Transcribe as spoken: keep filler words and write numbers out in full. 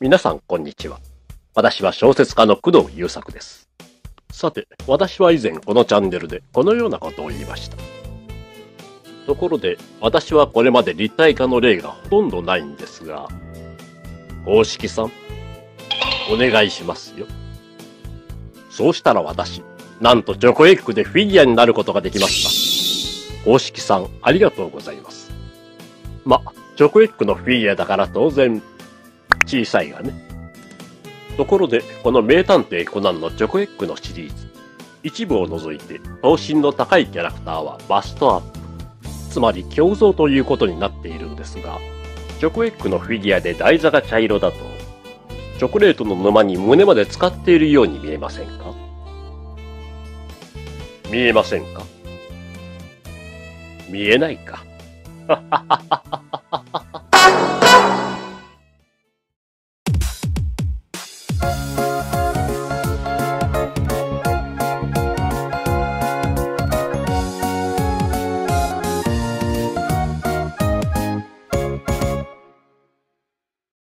皆さんこんにちは。私は小説家の工藤優作です。さて、私は以前このチャンネルでこのようなことを言いました。ところで、私はこれまで立体化の例がほとんどないんですが、公式さん、お願いしますよ。そうしたら私、なんとチョコエッグでフィギュアになることができました。公式さん、ありがとうございます。ま、チョコエッグのフィギュアだから当然、小さいがね。ところで、この名探偵コナンのチョコエッグのシリーズ、一部を除いて、等身の高いキャラクターはバストアップ。つまり、胸像ということになっているんですが、チョコエッグのフィギュアで台座が茶色だと、チョコレートの沼に胸まで使っているように見えませんか？見えませんか？見えないか。ははははは。